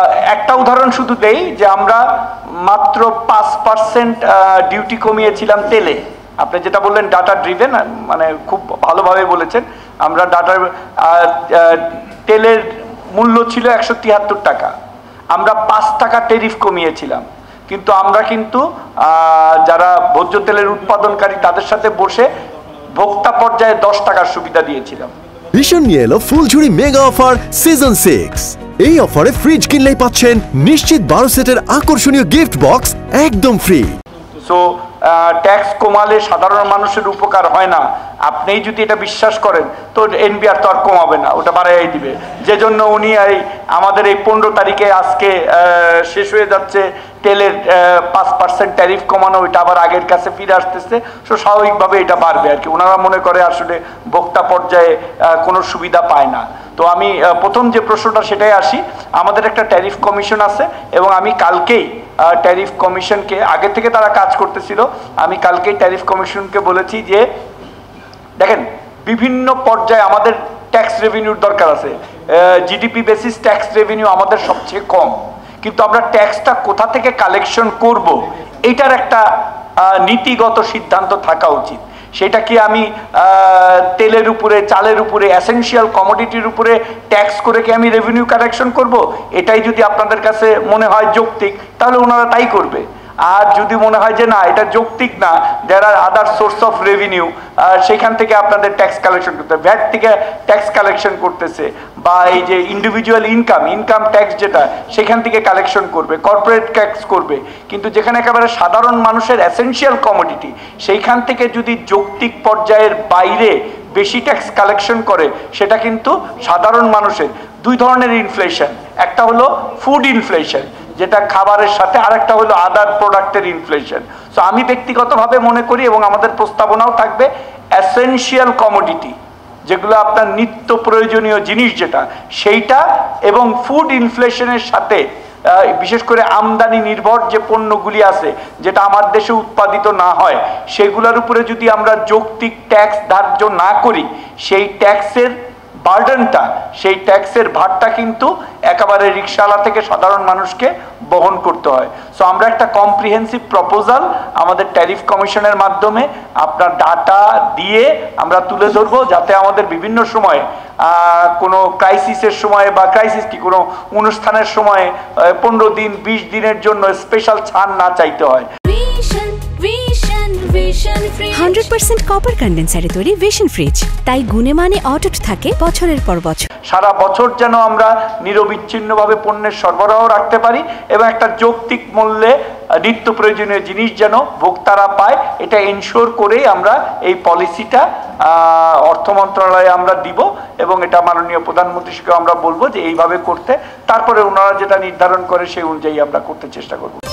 একটা উদাহরণ শুধু দেই যে আমরা মাত্র 5% ডিউটি কমিয়েছিলাম তেলে। আপনি যেটা বললেন ডাটা ড্রিভেন, মানে খুব ভালোভাবে বলেছেন। আমরা ডাটার তেলের মূল্য ছিল 173 টাকা, আমরা 5 টাকা ট্যারিফ কমিয়েছিলাম। কিন্তু আমরা কিন্তু যারা ভোজ্য তেলের উৎপাদনকারী তাদের সাথে বসে ভোক্তা পর্যায়ে 10 টাকার সুবিধা দিয়েছিলাম। ভীষণ নিয়ে এলো ফুলঝুরি মেগা অফার সিজন 6। এই অফারে ফ্রিজ কিনলেই পাচ্ছেন নিশ্চিত 12 সেটের আকর্ষণীয় গিফট বক্স একদম ফ্রি। সো ট্যাক্স কমালে সাধারণ মানুষের উপকার হয় না, আপনিই যদি এটা বিশ্বাস করেন তো এনবিআর তো আর কমাবে না, ওটা বাড়াই দিবে। যে জন্য উনি আমাদের এই 15 তারিখে আজকে শেষ হয়ে যাচ্ছে তেলের 5% ট্যারিফ কমানো, ওইটা আবার আগের কাছে ফিরে আসতেছে। সো স্বাভাবিকভাবে এটা বাড়বে আর কি। ওনারা মনে করে আসলে ভোক্তা পর্যায়ে কোনো সুবিধা পায় না। তো আমি প্রথম যে প্রশ্নটা সেটাই আসি। আমাদের একটা ট্যারিফ কমিশন আছে এবং আমি কালকেই ট্যারিফ কমিশনকে, আগে থেকে তারা কাজ করতেছিল, আমি কালকেই ট্যারিফ কমিশনকে বলেছি যে দেখেন বিভিন্ন পর্যায়ে আমাদের ট্যাক্স রেভিনিউর দরকার আছে। জিডিপি বেসিস ট্যাক্স রেভিনিউ আমাদের সবচেয়ে কম, কিন্তু আমরা ট্যাক্সটা কোথা থেকে কালেকশন করব এটার একটা নীতিগত সিদ্ধান্ত থাকা উচিত। সেটা কি আমি তেলের উপরে, চালের উপরে, এসেনশিয়াল কমোডিটির উপরে ট্যাক্স করে কি আমি রেভিনিউ কালেকশন করব? এটাই যদি আপনাদের কাছে মনে হয় যৌক্তিক তাহলে ওনারা তাই করবে। আর যদি মনে হয় যে না এটা যৌক্তিক না, there are other source of revenue, সেখান থেকে আপনাদের ট্যাক্স কালেকশন করতে, ভ্যাট থেকে ট্যাক্স কালেকশন করতেছে, বা এই যে ইন্ডিভিজুয়াল ইনকাম ট্যাক্স যেটা সেখান থেকে কালেকশন করবে, কর্পোরেট ট্যাক্স করবে, কিন্তু যেখানে একেবারে সাধারণ মানুষের এসেনশিয়াল কমোডিটি সেইখান থেকে যদি যৌক্তিক পর্যায়ের বাইরে বেশি ট্যাক্স কালেকশন করে, সেটা কিন্তু সাধারণ মানুষের দুই ধরনের ইনফ্লেশন, একটা হলো ফুড ইনফ্লেশন যেটা খাবারের সাথে, আরেকটা হলো আদার প্রোডাক্টের ইনফ্লেশন। সো আমি ব্যক্তিগতভাবে মনে করি এবং আমাদের প্রস্তাবনাও থাকবে এসেনশিয়াল কমোডিটি যেগুলো আপনার নিত্য প্রয়োজনীয় জিনিস যেটা, সেইটা এবং ফুড ইনফ্লেশনের সাথে বিশেষ করে আমদানি নির্ভর যে পণ্যগুলি আছে যেটা আমার দেশে উৎপাদিত না হয়, সেগুলোর উপরে যদি আমরা যৌক্তিক ট্যাক্স ধার্য না করি, সেই ট্যাক্সের বার্ডেনটা, সেই ট্যাক্সের ভারটা কিন্তু একেবারে রিক্সাওয়ালা থেকে সাধারণ মানুষকে বহন করতে হয়। সো আমরা একটা কম্প্রিহেন্সিভ প্রপোজাল আমাদের ট্যারিফ কমিশনের মাধ্যমে আপনার ডাটা দিয়ে আমরা তুলে ধরবো, যাতে আমাদের বিভিন্ন সময়ে কোনো ক্রাইসিসের সময় বা ক্রাইসিস কি কোনো অনুষ্ঠানের সময় 15 দিন 20 দিনের জন্য স্পেশাল ছাড় না চাইতে হয়। 100% কপার কন্ডেন্সারে তৈরি ভিশন ফ্রিজ, তাই গুণে মানে অটুট থাকে বছরের পর বছর। সারা বছর যেন আমরা নিরবিচ্ছিন্নভাবে পণ্যের সরবরাহ রাখতে পারি এবং একটা যৌক্তিক মূল্যে নিত্য প্রয়োজনীয় জিনিস যেন ভোক্তারা পায়, এটা এনশিওর করেই আমরা এই পলিসিটা অর্থ মন্ত্রণালয়ে আমরা দিব এবং এটা মাননীয় প্রধানমন্ত্রীকে আমরা বলবো যে এইভাবে করতে, তারপরে ওনারা যেটা নির্ধারণ করে সেই অনুযায়ী আমরা করতে চেষ্টা করব।